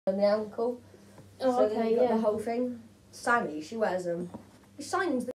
on the ankle. Oh, so okay, then you got yeah. the whole thing. Sammy, she wears them. She signs